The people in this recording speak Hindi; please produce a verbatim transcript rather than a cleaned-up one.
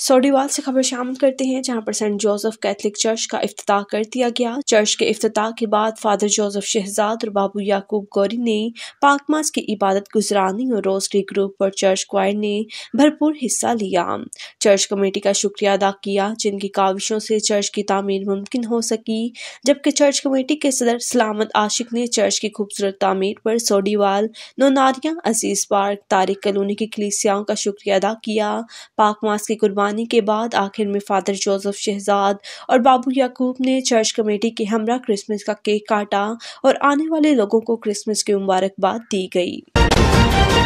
सऊदीवाल से खबर शामिल करते हैं, जहां पर सेंट जोसेफ कैथलिक चर्च का इफ्तिताह कर दिया गया। चर्च के इफ्तिताह के बाद फादर जोसेफ शहजाद और बाबू याकूब गौरी ने पाक मास की इबादत गुजरानी और रोजरी ग्रुप और चर्च क्वायर ने भरपूर हिस्सा लिया। चर्च कमेटी का शुक्रिया अदा किया, जिनकी काविशों से चर्च की तामीर मुमकिन हो सकी। जबकि चर्च कमेटी के सदर सलामत आशिक ने चर्च की खूबसूरत तामीर पर सऊदीवाल, नोनारिया, अजीज पार्क, तारिक कॉलोनी की कलीसियाओं का शुक्रिया अदा किया। पाक मास की कुर्बानी के बाद आखिर में फादर जोसेफ शहजाद और बाबू याकूब ने चर्च कमेटी के हमरा क्रिसमस का केक काटा और आने वाले लोगों को क्रिसमस की मुबारकबाद दी गई।